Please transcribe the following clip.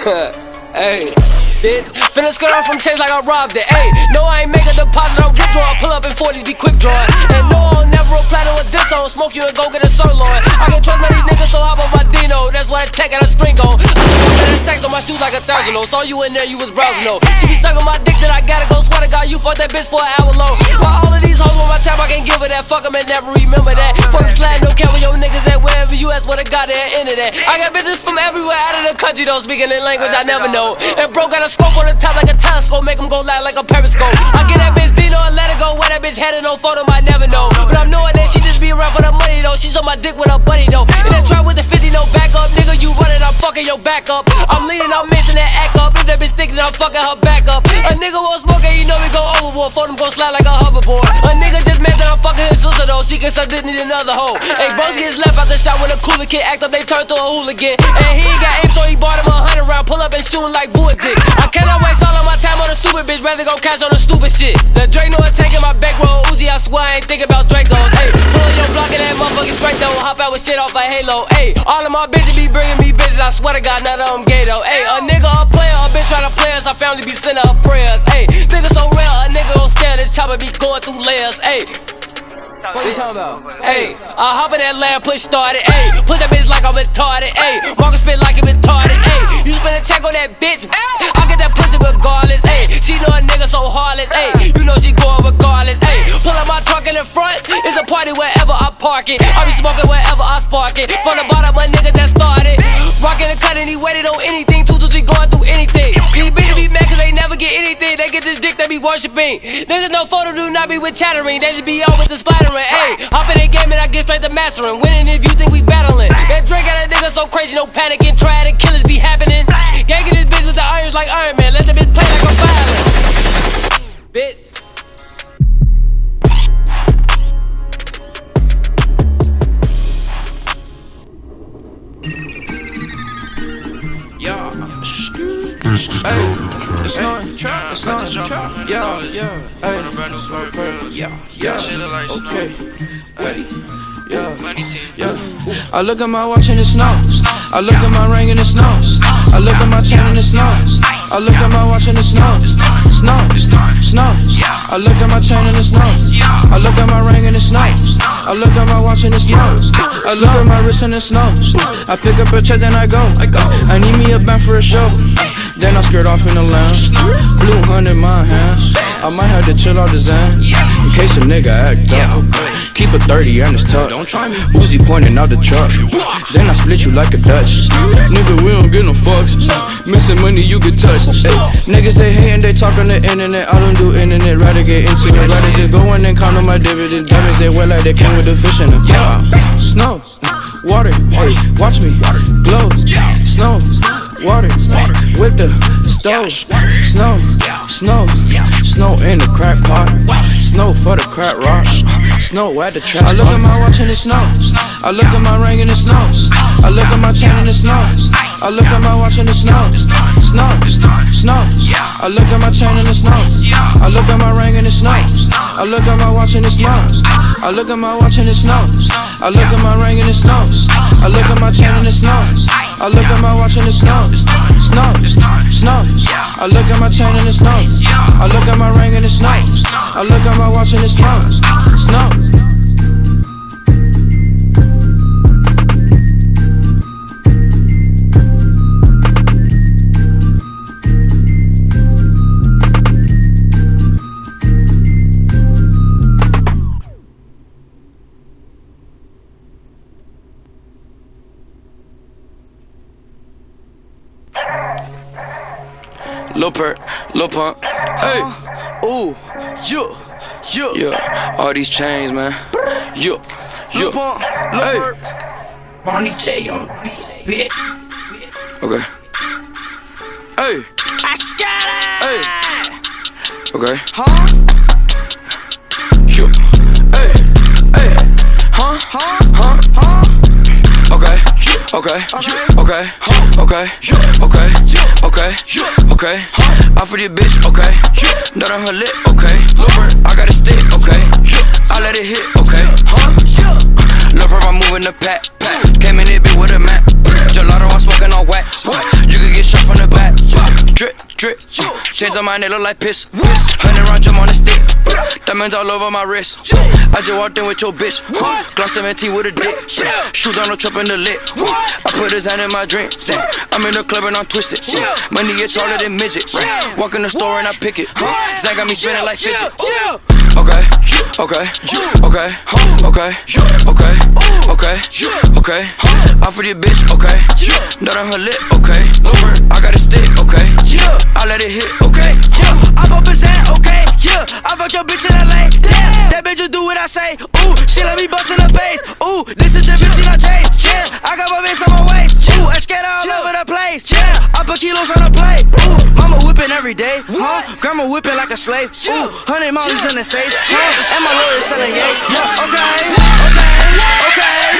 Hey, bitch, finna skirt off from Chase like I robbed it. Hey, no, I ain't make a deposit, I'm withdrawing. Pull up in 40s, be quick drawing. And no, I'll never reply to a diss on. Smoke you and go get a sirloin. I can trust none of these niggas, so hop on my Dino. That's why I tech at a spring on. I got that sex on my shoes like a thousand. Saw you in there, you was browsing. She be sucking my dick, then I gotta go. Swear to God, you fucked that bitch for an hour long. While all of these hoes on my tab, I can't give her that. Fuck them and never remember that. Fuck them slide, don't care where your niggas at. Wherever you at, what I got there, internet. I got bitches from everywhere out of the country, though, speaking in language I never know. And bro got a scope on the top like a telescope, make him go loud like a periscope. I get that bitch Dino and let her go. Where that bitch headed, no photo, I never know. But I'm knowing that she just be around for the money, though. She's on my dick with her buddy, though. In that trap with the 50, no backup. Nigga, you running, I'm fucking your back up. I'm leaning, I'm missing that act up. If that bitch thinking I'm fucking her back up. A nigga won't smoke and you know we go overboard. For them go slide like a hoverboard. A nigga just mad that I'm fucking his sister, though. She can suck this, need another hoe. Hey, bro gets left out the shot when a cooler kid act up, they turn to a hooligan. And he ain't got aim, so he bought him a 100 round. Pull up and shooting like Bull Dick. I cannot waste all of my time on a stupid bitch, rather go cash on the stupid shit. The Drake know I'm taking my back roll Uzi, I swear I ain't thinking about Draco. Hey, pull your block and that motherfucking straight though. Hop out with shit off a Halo. Hey, all of my bitches be bringing me bitches, I swear to God, none of them gay though. Hey, a nigga a player, a bitch try to play us, our family be sending her prayers. Hey, nigga so real, a nigga gon' stand, this chopper be going through layers. Hey, what you talking about? Hey, I hop in that land, push started. Hey, put that bitch like I'm retarded. Hey, Marcus spit like I'm retarded. Hey, you spend a check on that bitch. I get that pussy regardless. Hey, she know a nigga so heartless. Hey, you know she going regardless. Hey, pull up my truck in the front. It's a party wherever I park it. I be smoking wherever I spark it. From the bottom, a nigga that started. Rockin' the cut and he waited on anything. 2 2 3 going through anything. These bitches be mad cause they never get anything. They get this dick they be worshiping. Niggas no photo do not be with chattering. They just be on with the spider. Hey, hop in the game and I get straight to mastering. Winning if you think we battling. That Drake got a nigga so crazy, no panicking. Try to killers be happening. Gang get this bitch with the irons like Iron Man. Let the bitch play like a violin. Bitch. Hey, it's not yeah, okay, ready, yeah. I look at my watch and it snows. I look at my ring and it snows. I look at my chain and it snows. I look at my watch and it snows. Snows. I look at my chain and it snows. I look at my ring and it snows. I look at my watch and it snows. I look at my wrist and it snows. I pick up a check then I go. I need me a band for a show. Then I skirt off in the lounge. Blue 100 my hands. I might have to chill out the Zen in case a nigga act up. Keep a 30 and it's tough. Uzi pointing out the truck. Then I split you like a Dutch. Nigga, we don't get no fucks. Missing money, you get touched. Ay, niggas they hatin', they talk on the internet. I don't do internet, rather get into it. Rather just go in and count on my dividend. Diamonds they wear like they came with the fish in them. Yeah, snow, water, hey, watch me, glow, snow, water, with the stove, snow in the crack pot, snow for the crack rock, snow at the trap. I look at my watch and it snows. I look at my ring and it snows. I look at my chain and it snows. I look at my watch and it snows. I look at my chain and it snows. I look at my ring and it snows. I look at my watch and it snows. I look at my watch and it snows. I look at my ring and it snows. I look at my chain and it snows. I look at my watch and it snows. I look at my chain and it snows. I look at my ring and it snows. I look at my watch and it snows. Lil Perk, Lil Pump, hey, ooh, yeah, all these chains, man, Lil Pump, Lil Perk, Barney J on bitch, okay, hey, I got it, hey, okay, okay, I for your bitch, okay, nut on her lip, okay, I got a stick, okay, I let it hit, okay, Lil Perk, I'm moving the pack, came in it big with a map, gelato, I'm smoking all wax, you can get shot from the back. drip. Chains on my neck look like piss. 100 round jump on the stick. Diamonds all over my wrist. I just walked in with your bitch. Gloss 17 with a dick. Shoes on no trap in the lip. I put his hand in my drink. I'm in the club and I'm twisted. Money get taller than midget. Walk in the store and I pick it. Zach got me spinning like fidget. Okay, okay, okay, okay, okay, okay, okay. I for your bitch, okay. Nut on her lip, okay. I got a stick, okay. I let it hit, okay. I pop his hand, okay. I fuck your bitch in LA. Damn, that bitch just do what I say. Ooh, she let me bust in the face. Ooh, this is your bitch, she not Jay. Yeah, I got my bitch on my waist. Ooh, I scared all over the place. Yeah, I put kilos on the plate. Ooh, mama whipping every day. Grandma whipping like a slave. Ooh, 100 mollies in the safe. And my lawyer selling yay. Okay, okay, okay.